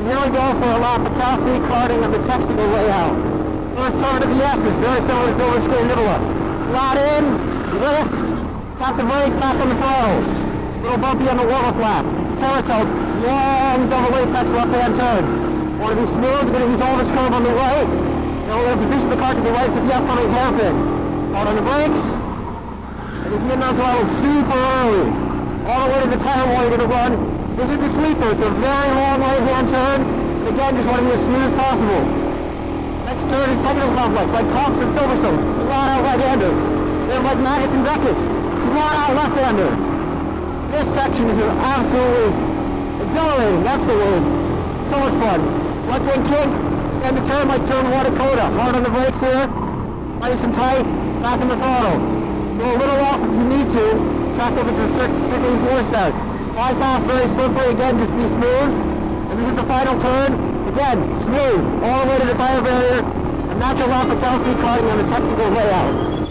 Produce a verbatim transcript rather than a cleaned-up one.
Here we go for a lap of CalSpeed Karting on the technical layout. First turn to the S's, very similar to Dover Skate Nibbler. Flat in, lift, tap the brake, back on the throttle. Little bumpy on the water flap. Carousel, long double apex left-hand turn. Want to be smooth, you're going to use all this curve on the right. Now we're going to position the car to the right for the upcoming hairpin. Hard on the brakes, and you can get on the throttle super early. All the way to the tire wall you're going to run. This is the sweeper, it's a very long right-hand turn. Again, just want to be as smooth as possible. Next turn is technical complex, like Cox and Silverstone. Flat out right-hander. They're like Maggots and Beckett's. Flat out left-hander. This section is absolutely exhilarating, absolutely. So much fun. Left-hand kick, and the turn like turn one Dakota. Hard on the brakes here, nice and tight, back in the throttle. Go a little off if you need to. Track limits are strict, strictly enforced out. Bypass very slippery, again, just be smooth. And this is the final turn. Again, smooth, all the way to the tire barrier. And that's a lap of CalSpeed Karting on the technical layout.